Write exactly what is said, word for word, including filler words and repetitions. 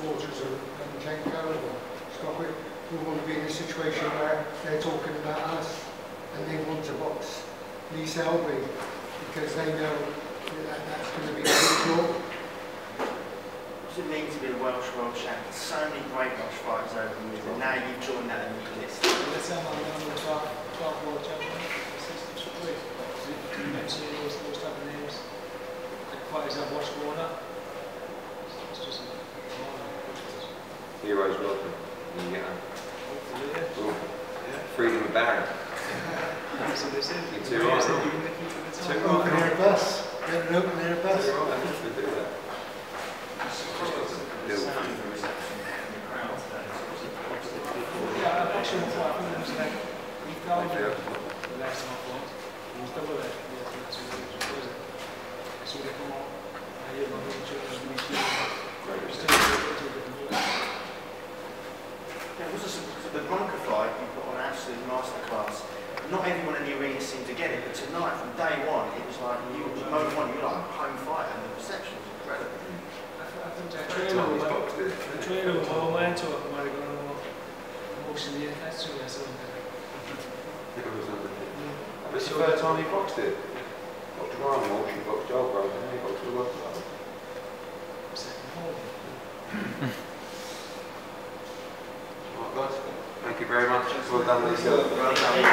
supporters of Lomachenko or Stockwick, we want to be in a situation where they're talking about us and they want to box Lee Selby because they know that that's going to be crucial. What does it mean to be a Welsh world champion? So many great Welsh fighters over the years, and now you've joined that elite list. Let's say I'm the twelve, twelve world champion. You mentioned those, those type of names. Like fighters I've watched growing up. It's just a heroes welcome. You get them. hopefully, yeah. Cool. Yeah. Freedom of Baron. That's what they said. You too right. Too Open air bus. Get an open air bus. Too right. We do that. Yeah, I've actually thought I think it was like we found the last time I fought. We double that. Yeah, that's what it was. So they come out. I hear my little children and we still still to a different place. Yeah, it was a, the Bronca fight you put on an absolute masterclass. Not everyone in the arena seemed to get it, but tonight from day one it was like you moment one you were like a home fighter and the reception was incredible. I think that trailer was the trailer was all mine to it. Might have gone on emotionally attached to it. So It was a This is the third time he boxed it. Boxed Ryan Walsh, he boxed Joel Brown, and he boxed the World Cup. second home. Right, guys. Thank you very much. Well done, Lisa. Well done.